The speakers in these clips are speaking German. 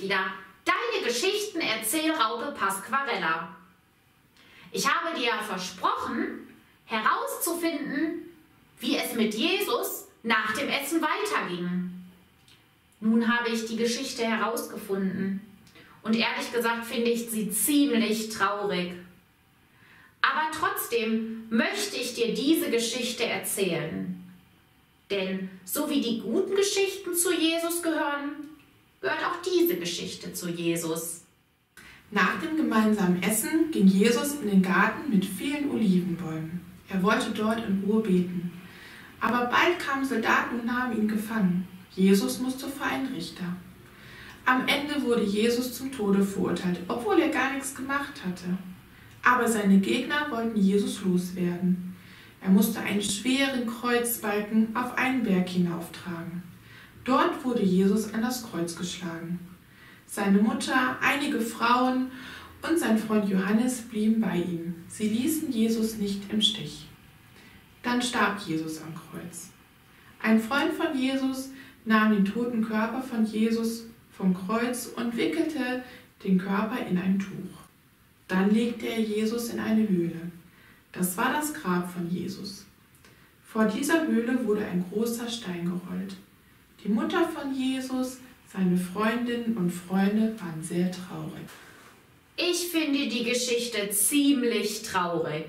wieder, deine Geschichtenerzählraupe Pasquarella. Ich habe dir versprochen, herauszufinden, wie es mit Jesus nach dem Essen weiterging. Nun habe ich die Geschichte herausgefunden und ehrlich gesagt finde ich sie ziemlich traurig. Aber trotzdem möchte ich dir diese Geschichte erzählen. Denn so wie die guten Geschichten zu Jesus gehören, gehört auch diese Geschichte zu Jesus. Nach dem gemeinsamen Essen ging Jesus in den Garten mit vielen Olivenbäumen. Er wollte dort in Ruhe beten. Aber bald kamen Soldaten und nahmen ihn gefangen. Jesus musste vor einen Richter. Am Ende wurde Jesus zum Tode verurteilt, obwohl er gar nichts gemacht hatte. Aber seine Gegner wollten Jesus loswerden. Er musste einen schweren Kreuzbalken auf einen Berg hinauftragen. Dort wurde Jesus an das Kreuz geschlagen. Seine Mutter, einige Frauen und sein Freund Johannes blieben bei ihm. Sie ließen Jesus nicht im Stich. Dann starb Jesus am Kreuz. Ein Freund von Jesus nahm den toten Körper von Jesus vom Kreuz und wickelte den Körper in ein Tuch. Dann legte er Jesus in eine Höhle. Das war das Grab von Jesus. Vor dieser Höhle wurde ein großer Stein gerollt. Die Mutter von Jesus, seine Freundinnen und Freunde waren sehr traurig. Ich finde die Geschichte ziemlich traurig.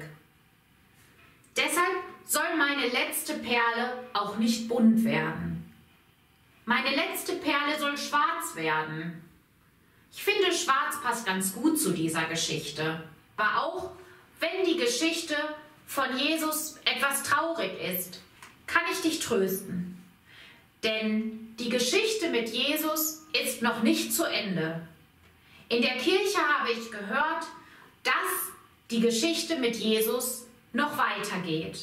Deshalb soll meine letzte Perle auch nicht bunt werden. Meine letzte Perle soll schwarz werden. Ich finde, schwarz passt ganz gut zu dieser Geschichte. Aber auch wenn die Geschichte von Jesus etwas traurig ist, kann ich dich trösten. Denn die Geschichte mit Jesus ist noch nicht zu Ende. In der Kirche habe ich gehört, dass die Geschichte mit Jesus noch weitergeht.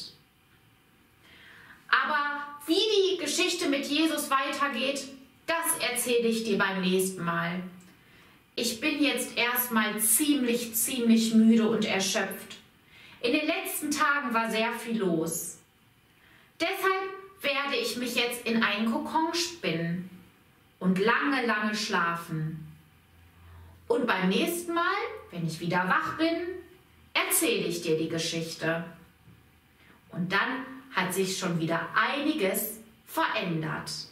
Aber wie die Geschichte mit Jesus weitergeht, das erzähle ich dir beim nächsten Mal. Ich bin jetzt erstmal ziemlich müde und erschöpft. In den letzten Tagen war sehr viel los. Deshalb werde ich mich jetzt in einen Kokon spinnen und lange schlafen. Und beim nächsten Mal, wenn ich wieder wach bin, erzähle ich dir die Geschichte. Und dann hat sich schon wieder einiges verändert.